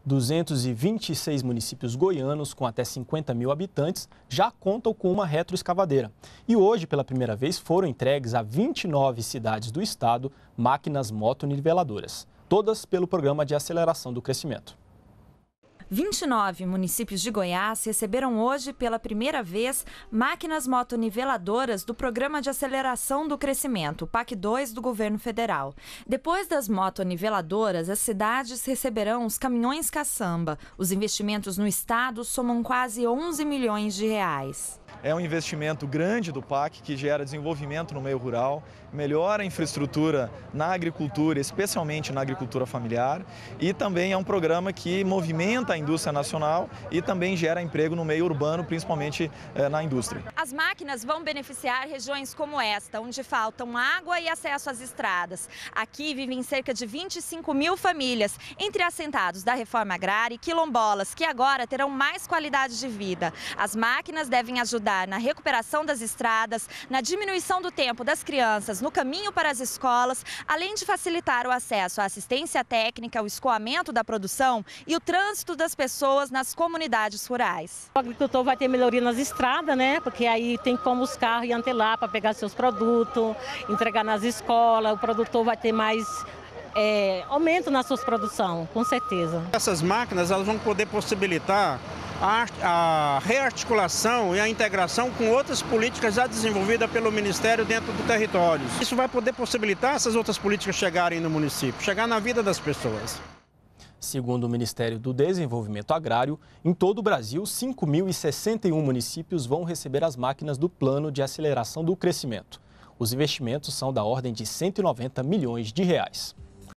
226 municípios goianos com até 50 mil habitantes já contam com uma retroescavadeira. E hoje, pela primeira vez, foram entregues a 29 cidades do estado máquinas motoniveladoras, todas pelo Programa de Aceleração do Crescimento. 29 municípios de Goiás receberam hoje, pela primeira vez, máquinas motoniveladoras do Programa de Aceleração do Crescimento, PAC 2 do Governo Federal. Depois das motoniveladoras, as cidades receberão os caminhões caçamba. Os investimentos no estado somam quase 11 milhões de reais. É um investimento grande do PAC que gera desenvolvimento no meio rural, melhora a infraestrutura na agricultura, especialmente na agricultura familiar, e também é um programa que movimenta a indústria nacional e também gera emprego no meio urbano, principalmente na indústria. As máquinas vão beneficiar regiões como esta, onde faltam água e acesso às estradas. Aqui vivem cerca de 25 mil famílias, entre assentados da reforma agrária e quilombolas, que agora terão mais qualidade de vida. As máquinas devem ajudar na recuperação das estradas, na diminuição do tempo das crianças no caminho para as escolas, além de facilitar o acesso à assistência técnica, o escoamento da produção e o trânsito das pessoas nas comunidades rurais. O agricultor vai ter melhoria nas estradas, né? Porque aí tem como os carros ir até lá para pegar seus produtos, entregar nas escolas, o produtor vai ter mais aumento na sua produção, com certeza. Essas máquinas elas vão poder possibilitar a rearticulação e a integração com outras políticas já desenvolvidas pelo Ministério dentro do território. Isso vai poder possibilitar essas outras políticas chegarem no município, chegar na vida das pessoas. Segundo o Ministério do Desenvolvimento Agrário, em todo o Brasil, 5.061 municípios vão receber as máquinas do Plano de Aceleração do Crescimento. Os investimentos são da ordem de 190 milhões de reais.